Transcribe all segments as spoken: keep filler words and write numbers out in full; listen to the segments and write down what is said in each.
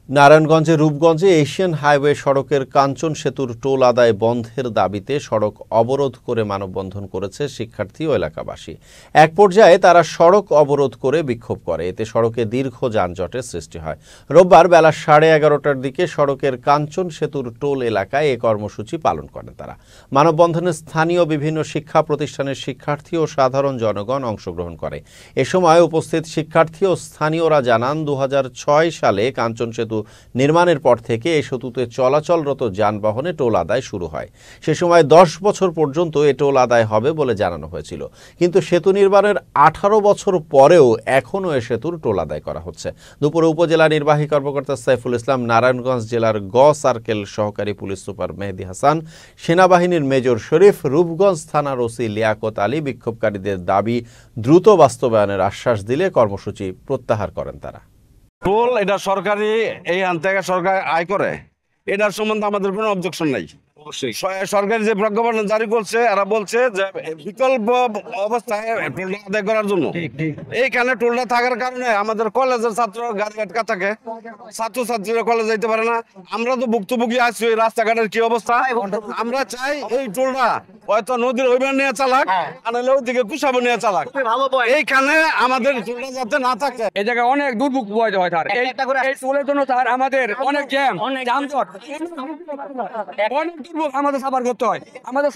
নারায়ণগঞ্জের রূপগঞ্জে Asian highway সড়কের কাঞ্চন সেতুর টোল আদায় বন্ধের দাবিতে সড়ক অবরোধ করে মানববন্ধন করেছে শিক্ষার্থী ও এলাকাবাসী। এক পর্যায়ে তারা সড়ক অবরোধ করে বিক্ষোভ করে, এতে সড়কে দীর্ঘ যানজটের সৃষ্টি হয়। রোববার বেলা সাড়ে এগারোটার দিকে সড়কের কাঞ্চন সেতুর টোল এলাকায় এ কর্মসূচি পালন করেন তারা। মানববন্ধনে স্থানীয় বিভিন্ন শিক্ষা প্রতিষ্ঠানের শিক্ষার্থী ও সাধারণ জনগণ অংশগ্রহণ করে। এ সময় উপস্থিত শিক্ষার্থী ও স্থানীয়রা জানান, দু হাজার ছয় সালে কাঞ্চন সেতু নির্মাণের পর থেকে এই সেতুতে চলাচলরত যানবাহনে টোল আদায় শুরু হয়। সে সময় দশ বছর পর্যন্ত এ টোল আদায় হবে বলে জানানো হয়েছিল, কিন্তু সেতু নির্মাণের আঠারো বছর পরেও এখনও এ সেতুর টোল আদায় করা হচ্ছে। দুপুরে উপজেলা নির্বাহী কর্মকর্তা সাইফুল ইসলাম, নারায়ণগঞ্জ জেলার গ সার্কেল সহকারী পুলিশ সুপার মেহেদি হাসান, সেনাবাহিনীর মেজর শরীফ, রূপগঞ্জ থানার ওসি লিয়াকত আলী বিক্ষোভকারীদের দাবি দ্রুত বাস্তবায়নের আশ্বাস দিলে কর্মসূচি প্রত্যাহার করেন তারা। টোল এটা সরকারি, এই আন থেকে সরকার আয় করে, এটার সম্বন্ধে আমাদের কোনো অবজেকশন নাই। সরকারি যে প্রজ্ঞাপন জারি করছে, এরা বলছে যে বিকল্প অবস্থায় টোলটা আদায় করার জন্য। এইখানে টোলটা থাকার কারণে আমাদের কলেজের ছাত্র গাড়ি আটকা থাকে, ছাত্রছাত্রীরা কলেজ যাইতে পারে না। আমরা তো ভুক্তভোগী আছি ওই রাস্তাঘাটের কি অবস্থা। আমরা চাই এই টোলটা হয়তো নদীর ওইবার নিয়ে চালাক, আর ওইদিকে কুসাবো নিয়ে চালাক। এইখানে আমাদের টোলটা যাতে না থাকে। এই জায়গায় অনেক দুর্ভোগ পোহাইতে হয় তার এই টোলের জন্য তার আমাদের অনেক জ্যাম, অনেক যানজট, অনেক দুর্ভোগ আমাদের সাফার করতে হয়। আমাদের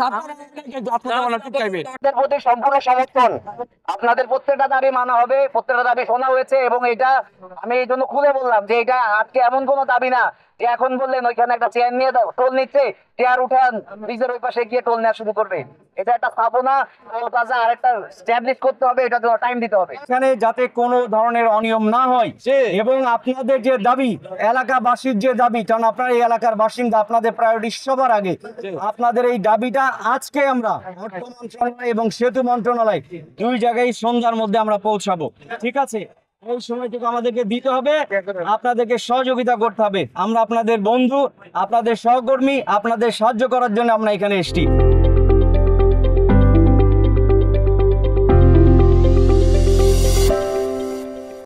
আপনাদের প্রতি সম্পূর্ণ সমর্থন। আপনাদের প্রত্যেকটা দাবি মানা হবে, প্রত্যেকটা দাবি শোনা হয়েছে, এবং এটা আমি এই জন্য খুলে বললাম যে এটা আজকে এমন কোনো দাবি না যে এখন বললেন ওইখানে একটা চেয়ার নিয়ে টোল নিচ্ছে, চেয়ার উঠান ব্রিজের ওই পাশে গিয়ে টোল নেওয়া শুরু করবে। এটা একটা স্থাপনা, টোল প্লাজা আর একটা স্ট্যাবলিশ করতে হবে, এটা জন্য টাইম দিতে হবে। এখানে যাতে কোনো ধরনের অনিয়ম না হয় এবং আপনাদের যে দাবি, এলাকাবাসীর যে দাবি, কারণ আপনারা এই এলাকার বাসিন্দা, আপনাদের প্রায়োরিটি সবার আগে। আপনাদের এই দাবিটা আজকে আমরা অর্থ মন্ত্রণালয় এবং সেতু মন্ত্রণালয় দুই জায়গায় সন্ধ্যার মধ্যে আমরা পৌঁছাবো, ঠিক আছে? এই সময়টুকু আমাদেরকে দিতে হবে, আপনাদেরকে সহযোগিতা করতে হবে। আমরা আপনাদের বন্ধু, আপনাদের সহকর্মী, আপনাদের সাহায্য করার জন্য আমরা এখানে এসেছি।